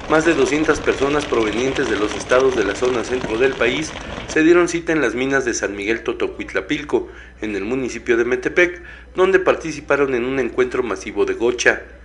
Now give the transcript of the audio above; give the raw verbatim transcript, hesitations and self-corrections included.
Más de doscientas personas provenientes de los estados de la zona centro del país se dieron cita en las minas de San Miguel Totocuitlapilco, en el municipio de Metepec, donde participaron en un encuentro masivo de gocha.